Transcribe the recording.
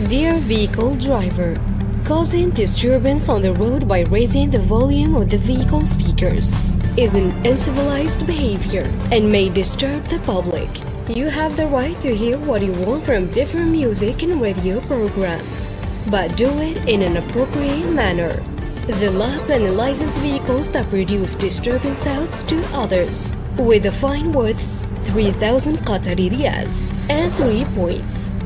Dear vehicle driver, causing disturbance on the road by raising the volume of the vehicle speakers is an uncivilized behavior and may disturb the public. You have the right to hear what you want from different music and radio programs, but do it in an appropriate manner. The law penalizes vehicles that produce disturbing sounds to others with a fine worth 3,000 Qatari riyals and 3 points.